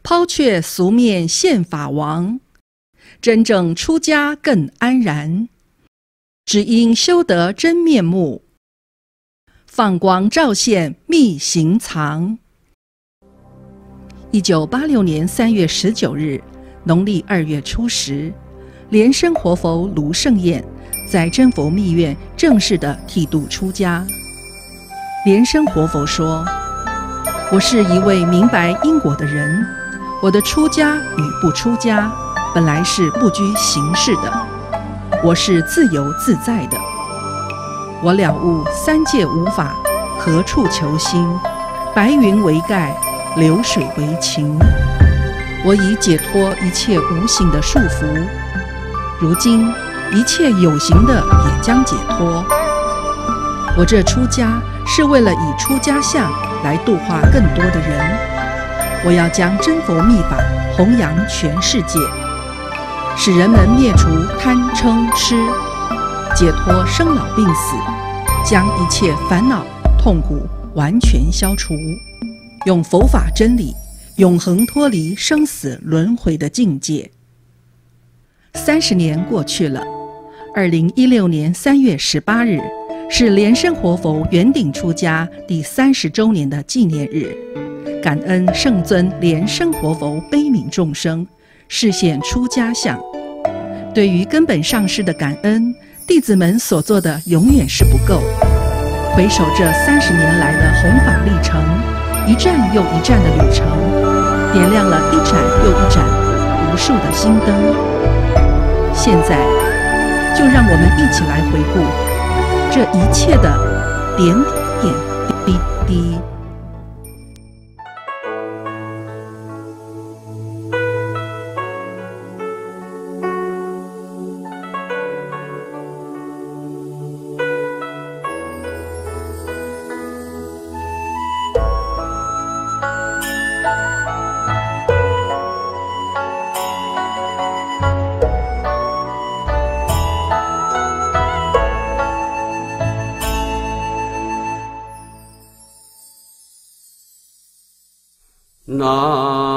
抛却俗面现法王，真正出家更安然。只因修得真面目，放光照现密行藏。1986年3月19日，农历2月初10，莲生活佛卢胜彦在真佛密院正式的剃度出家。莲生活佛说：“我是一位明白因果的人，我的出家与不出家本来是不拘形式的，我是自由自在的。我了悟三界无法，何处求心？白云为盖，流水为情。我已解脱一切无形的束缚，如今一切有形的也将解脱。我这出家是为了以出家相来度化更多的人。我要将真佛密法弘扬全世界，使人们灭除贪嗔痴，解脱生老病死，将一切烦恼痛苦完全消除，用佛法真理永恒脱离生死轮回的境界。30年过去了，2016年3月18日是莲生活佛圆顶出家第30周年的纪念日。感恩圣尊莲生活佛悲悯众生，示现出家相。对于根本上师的感恩，弟子们所做的永远是不够。回首这30年来的弘法历程，一站又一站的旅程，点亮了一盏又一盏无数的心灯。现在，就让我们一起来回顾这一切的点点滴滴。 那